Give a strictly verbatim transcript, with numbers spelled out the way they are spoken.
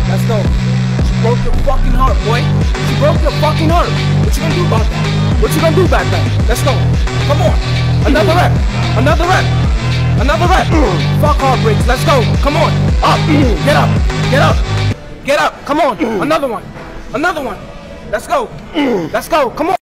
Let's go. She broke your fucking heart, boy. She broke your fucking heart. What you gonna do about that? What you gonna do about that? Let's go. Come on. Another rep. Another rep. Another rep. Fuck heartbreaks. Let's go. Come on. Up. Get up. Get up. Get up. Come on. Another one. Another one. Let's go. Let's go. Come on.